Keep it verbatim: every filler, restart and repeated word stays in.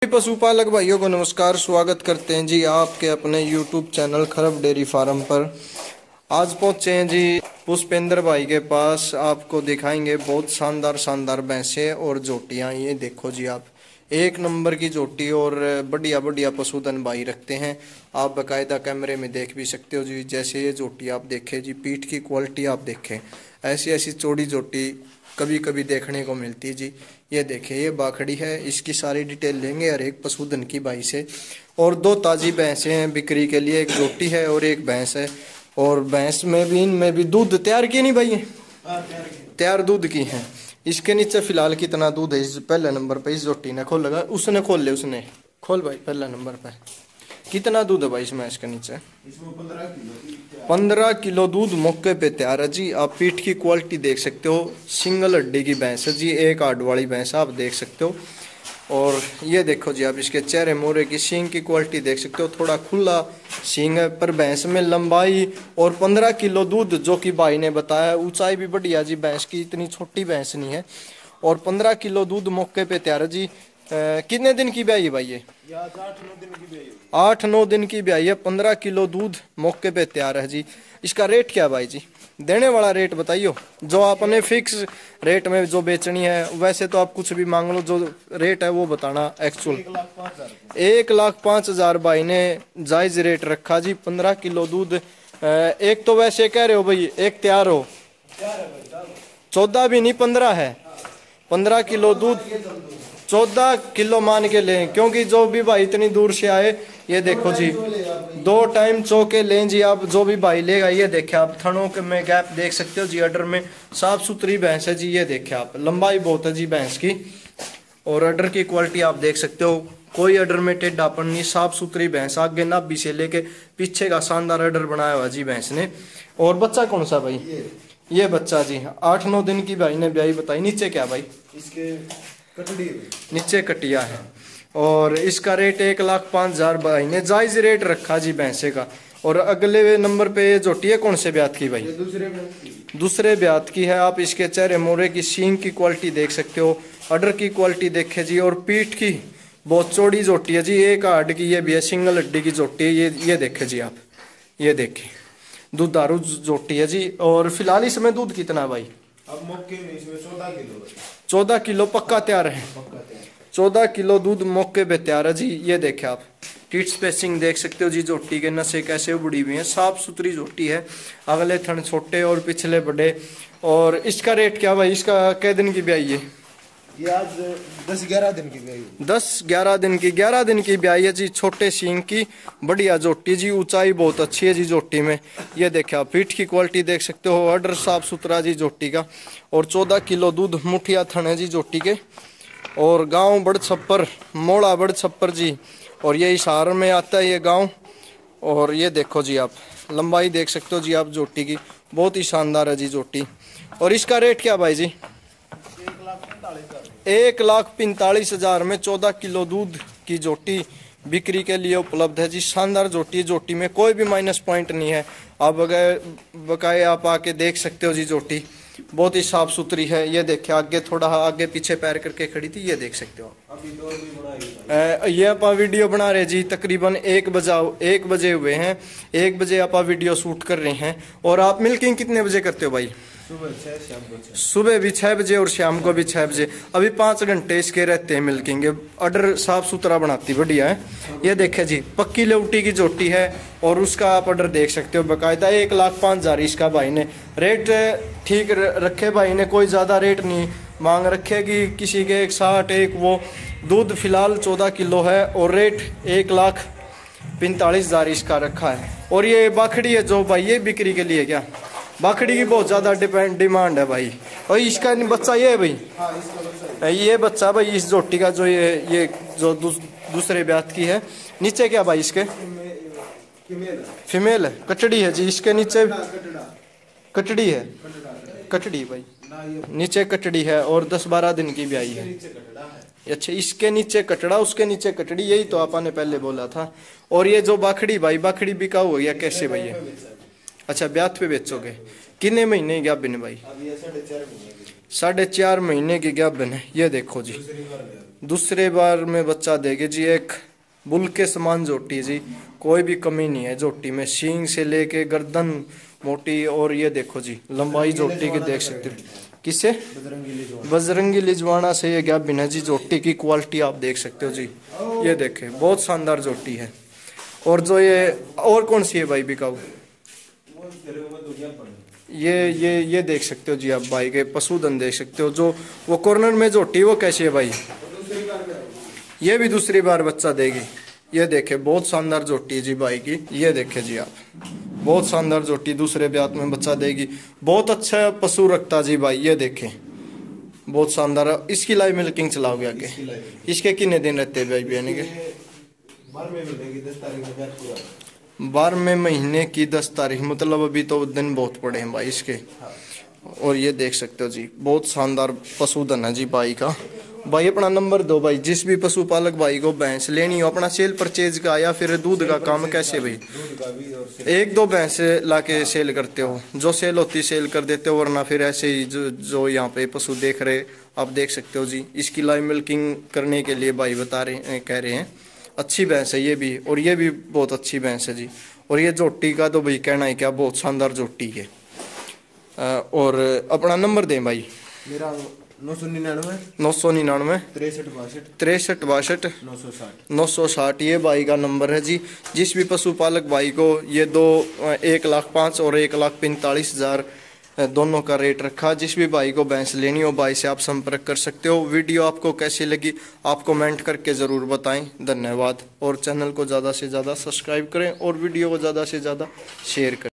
पशुपालक भाइयों को नमस्कार, स्वागत करते हैं जी आपके अपने YouTube channel Kharab dairy farm पर। आज पहुंचे हैं जी पुष्पेंद्र भाई के पास। आपको दिखाएंगे बहुत शानदार शानदार भैंसे और जोटियां। ये देखो जी, आप एक नंबर की जोटी और बढ़िया बढ़िया पशुधन भाई रखते हैं। आप बाकायदा कैमरे में देख भी सकते हो जी। जैसे ये जोटी आप देखें जी, पीठ की क्वालिटी आप देखें, ऐसी ऐसी चौड़ी जोटी कभी कभी देखने को मिलती है जी। ये देखें, ये बाखड़ी है, इसकी सारी डिटेल लेंगे हर एक पशुधन की भाई से। और दो ताज़ी भैंसें हैं बिक्री के लिए, एक जोटी है और एक भैंस है। और भैंस में भी इनमें भी दूध तैयार की नहीं भाई है, तैयार दूध की है। इसके नीचे फिलहाल कितना दूध है इस पहले नंबर पे इस जोटी ने खोल लगा, उसने खोल ले, उसने खोल भाई पहला नंबर पे कितना दूध है भाई इसमें? इसके नीचे पंद्रह किलो दूध मौके पे तैयार है जी। आप पीठ की क्वालिटी देख सकते हो, सिंगल हड्डी की भैंस है जी, एक आड़ वाली भैंस आप देख सकते हो। और ये देखो जी, आप इसके चेहरे मोरे की सींग की क्वालिटी देख सकते हो, थोड़ा खुला सींग है पर भैंस में लंबाई और पंद्रह किलो दूध जो कि भाई ने बताया। ऊंचाई भी बढ़िया जी, भैंस की इतनी छोटी भैंस नहीं है। और पंद्रह किलो दूध मौके पे तैयार है जी। आ, कितने दिन की ब्याई है भाई ये? आठ नौ दिन की ब्याई है, पंद्रह किलो दूध मौके पे तैयार है जी। इसका रेट क्या भाई जी? देने वाला रेट बताइयो, जो आपने फिक्स रेट में जो बेचनी है। वैसे तो आप कुछ भी मांग लो, जो रेट है वो बताना एक्चुअल। एक लाख पाँच हजार भाई ने जायज रेट रखा जी। पंद्रह किलो दूध, एक तो वैसे कह रहे हो भाई एक तैयार हो, चौदह भी नहीं पंद्रह है। पंद्रह किलो दूध चौदह किलो मान के लें, क्योंकि जो भी भाई इतनी दूर से आए। ये देखो जी, दो टाइम चौके लें जी आप, जो भी भाई लेगा। ये देखे आप, थनों के में गैप देख सकते हो जी, अडर में साफ सुथरी भैंस है जी। ये देखे आप, लंबाई बहुत है जी भैंस की। और अडर की क्वालिटी आप देख सकते हो, कोई अडर में टेढ़ापन नहीं, साफ सुथरी भैंस। आगे नाभि से लेके पीछे का शानदार अडर बनाया हुआ जी भैंस ने। और बच्चा कौन सा भाई? ये बच्चा जी आठ नौ दिन की भाई ने ब्याई बताई। नीचे क्या भाई? इसके कटड़ी, नीचे कटिया है। और इसका रेट एक लाख पाँच हजार भाई ने जायज रेट रखा जी भैंसे का। और अगले नंबर पे ये जोटी है कौन से ब्यात की भाई? दूसरे ब्यात दूसरे ब्यात की है। आप इसके चेहरे मोरे की सींग की क्वालिटी देख सकते हो, अडर की क्वालिटी देखे जी। और पीठ की बहुत चौड़ी जोटी है जी, एक हाड की ये भी है, सिंगल हड्डी की जोटी है। ये ये देखे जी आप, ये देखे दूधारू जोटी है जी। और फिलहाल इसमें दूध कितना भाई? अब मौके में इसमें चौदह किलो चौदह किलो पक्का तैयार है। चौदह किलो दूध मौके पे तैयार है जी। ये देखे आप, टीट स्पेसिंग देख सकते हो जी, जोटी के नसें कैसे उबड़ी हुई हैं, साफ सुथरी जोटी है। अगले थन छोटे और पिछले बड़े। और इसका रेट क्या भाई? इसका कै दिन की ब्याई है? ये आज दस ग्यारह दिन की ब्याई, दस ग्यारह दिन की ग्यारह दिन की ब्याई है जी। छोटे सींग की बढ़िया जोटी जी, ऊंचाई बहुत अच्छी है जी जोटी में। ये देखे आप, पीठ की क्वालिटी देख सकते हो, अडर साफ सुथरा जी जोटी का। और चौदह किलो दूध मुठिया थन है जी जोटी के। और गांव बड़ छप्पर, मोड़ा बड़ छप्पर जी। और ये हिसार में आता है ये गांव। और ये देखो जी आप, लंबाई देख सकते हो जी आप जोटी की, बहुत ही शानदार है जी जोटी। और इसका रेट क्या भाई जी? एक लाख पैंतालीस हजार में चौदह किलो दूध की जोटी बिक्री के लिए उपलब्ध है जी। शानदार जोटी, जोटी में कोई भी माइनस पॉइंट नहीं है। आप अगर बकाए आप आके देख सकते हो जी, जोटी बहुत ही साफ सुथरी है। ये देखे आगे थोड़ा आगे पीछे पैर करके खड़ी थी, ये देख सकते हो। अभी ये आप वीडियो बना रहे जी, तकरीबन एक बजा एक बजे हुए हैं। एक बजे आप वीडियो शूट कर रहे हैं। और आप मिल्किंग कितने बजे करते हो भाई? सुबह भी छह बजे और शाम को भी छह बजे। अभी पाँच घंटे इसके रहते हैं मिल्किंग। अडर साफ सुथरा बनाती बढ़िया है। ये देखे जी, पक्की लेवटी की जोटी है। और उसका आप अडर देख सकते हो बाकायदा। एक लाख पाँच हजार इसका भाई ने रेट ठीक रखे भाई ने, कोई ज़्यादा रेट नहीं मांग रखेगी किसी के। एक साठ एक वो दूध फिलहाल चौदह किलो है। और रेट एक लाख पैंतालीस हजार इसका रखा है। और ये बाखड़ी है जो भाई, ये बिक्री के लिए क्या? बाखड़ी की बहुत ज्यादा डिपेंड डिमांड है भाई। और इसका बच्चा ये है भाई? हाँ, ये बच्चा भाई इस जोटी का जो ये ये जो दूस, दूसरे ब्यात की है। नीचे क्या भाई इसके? फीमेल है, कटड़ी है जी। इसके नीचे कटड़ी है, कटड़ी भाई नीचे कटड़ी है। और दस बारह दिन की ब्याई है। अच्छा, इसके नीचे कटड़ा, उसके नीचे कटड़ी, यही तो आपने पहले बोला था। और ये जो बाखड़ी भाई, बाखड़ी बिकाऊ हो गया कैसे भैया? अच्छा, ब्यात पे बेचोगे? कितने महीने की गाभिन है भाई? साढ़े चार महीने की गाभिन है। ये देखो जी, दूसरे बार में बच्चा देगी जी। एक बुल के समान झोटी जी, कोई भी कमी नहीं है झोटी में, सींग से लेके गर्दन मोटी। और ये देखो जी लंबाई झोटी की देख सकते हो। किसे? बजरंगी लिजवाना से ये क्या बिना जी झोटी की क्वालिटी आप देख सकते हो जी। ये देखे बहुत शानदार झोटी है। और जो ये और कौन सी है भाई बिकाऊ? ये ये ये देख सकते हो जी आप भाई के पशुधन देख सकते हो। जो वो कॉर्नर में झोटी वो कैसी है भाई? ये भी दूसरी बार बच्चा देगी। ये देखे बहुत शानदार झोटी है जी भाई की। ये देखे जी आप बहुत शानदार झोटी दूसरे ब्यात में बच्चा देगी। बहुत अच्छा पशु रखता जी भाई। ये देखे बहुत शानदार। इसकी लाइव मिल्किंग चलाओगे आगे? इसके कितने दिन रहते हैं भाई बहन के? बारहवें महीने की दस तारीख, मतलब अभी तो दिन बहुत पड़े हैं भाई इसके। और ये देख सकते हो जी बहुत शानदार पशुधन है जी भाई का। भाई अपना नंबर दो भाई, जिस भी पशुपालक भाई को भैंस लेनी हो अपना सेल परचेज का या फिर दूध का काम कैसे भाई? एक दो भैंस लाके सेल करते हो, जो सेल होती सेल कर देते हो, वरना फिर ऐसे ही जो जो यहाँ पे पशु देख रहे आप देख सकते हो जी। इसकी लाइव मिल्किंग करने के लिए भाई बता रहे कह रहे हैं। अच्छी भैंस है ये भी, और ये भी बहुत अच्छी भैंस है जी। और ये झोटी का तो भाई कहना है क्या, बहुत शानदार झोटी है। और अपना नंबर दें भाई। मेरा नौ सौ निन्यानवे नौ सौ निन्यानवे तिरसठ बासठ तिरसठ बासठ नौ सौ साठ नौ सौ साठ ये भाई का नंबर है जी। जिस भी पशुपालक भाई को ये दो एक लाख पाँच और एक लाख पैंतालीस हजार दोनों का रेट रखा। जिस भी भाई को भैंस लेनी हो भाई से आप संपर्क कर सकते हो। वीडियो आपको कैसी लगी आप कमेंट करके ज़रूर बताएं। धन्यवाद। और चैनल को ज़्यादा से ज़्यादा सब्सक्राइब करें और वीडियो को ज़्यादा से ज़्यादा शेयर करें।